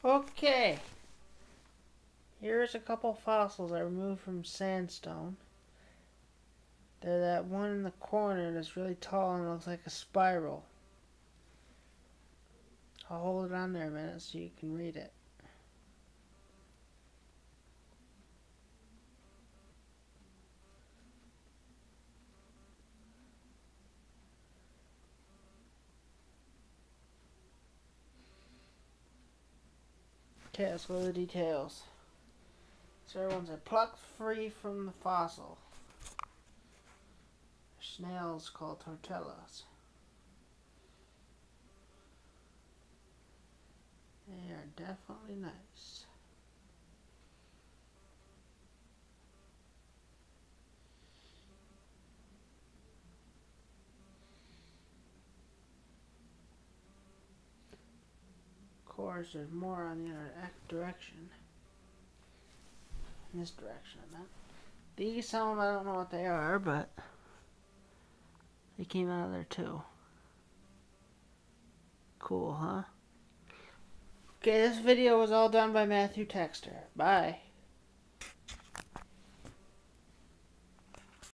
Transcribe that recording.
Okay, here's a couple fossils I removed from sandstone. They're that one in the corner that's really tall and looks like a spiral. I'll hold it on there a minute so you can read it. Okay, let's go to the details. So everyone's plucked free from the fossil. Snails called turritellas. They are definitely nice. Of course, there's more on the other direction. In this direction, I meant. These, some, I don't know what they are, but they came out of there too. Cool, huh? Okay, this video was all done by Matthew Texter. Bye.